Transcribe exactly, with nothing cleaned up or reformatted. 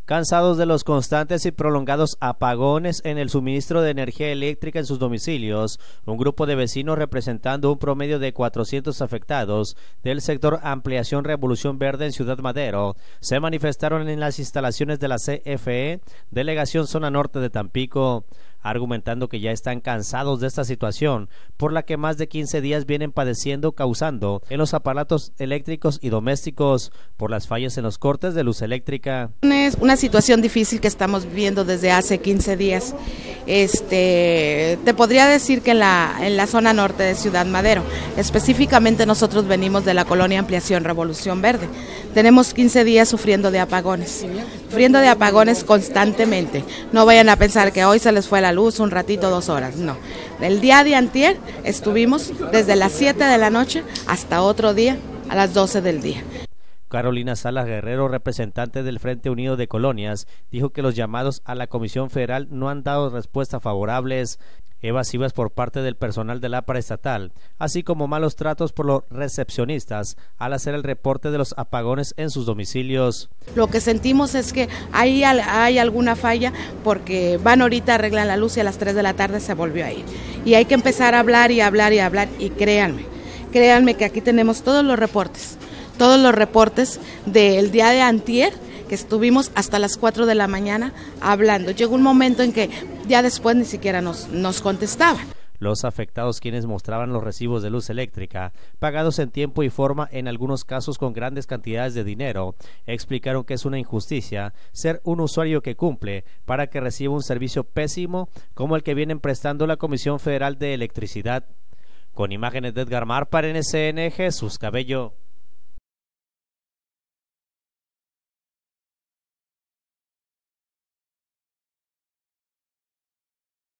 Cansados de los constantes y prolongados apagones en el suministro de energía eléctrica en sus domicilios, un grupo de vecinos representando un promedio de cuatrocientos afectados del sector Ampliación Revolución Verde en Ciudad Madero se manifestaron en las instalaciones de la C F E, Delegación Zona Norte de Tampico, argumentando que ya están cansados de esta situación, por la que más de quince días vienen padeciendo, causando en los aparatos eléctricos y domésticos por las fallas en los cortes de luz eléctrica. Es una situación difícil que estamos viviendo desde hace quince días. Este, te podría decir que en la, en la zona norte de Ciudad Madero, específicamente nosotros venimos de la colonia Ampliación Revolución Verde. Tenemos quince días sufriendo de apagones, sufriendo de apagones constantemente. No vayan a pensar que hoy se les fue la luz un ratito, dos horas, no. El día de antier estuvimos desde las siete de la noche hasta otro día a las doce del día. Carolina Salas Guerrero, representante del Frente Unido de Colonias, dijo que los llamados a la Comisión Federal no han dado respuestas favorables, evasivas por parte del personal de la paraestatal, así como malos tratos por los recepcionistas al hacer el reporte de los apagones en sus domicilios. Lo que sentimos es que hay, hay alguna falla porque van ahorita, arreglan la luz y a las tres de la tarde se volvió a ir. Y hay que empezar a hablar y hablar y hablar y créanme, créanme que aquí tenemos todos los reportes. Todos los reportes del día de antier, que estuvimos hasta las cuatro de la mañana hablando. Llegó un momento en que ya después ni siquiera nos, nos contestaban. Los afectados, quienes mostraban los recibos de luz eléctrica, pagados en tiempo y forma, en algunos casos con grandes cantidades de dinero, explicaron que es una injusticia ser un usuario que cumple para que reciba un servicio pésimo como el que vienen prestando la Comisión Federal de Electricidad. Con imágenes de Edgar Mar para N C N, Jesús Cabello.